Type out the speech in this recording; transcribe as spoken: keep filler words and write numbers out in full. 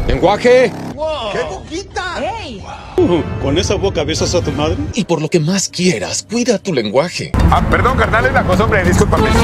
¡Lenguaje! Wow. ¡Qué boquita! ¡Ey! Uh, ¿Con esa boca besas a tu madre? Y por lo que más quieras, cuida tu lenguaje. Ah, perdón, carnal, es la costumbre, discúlpame.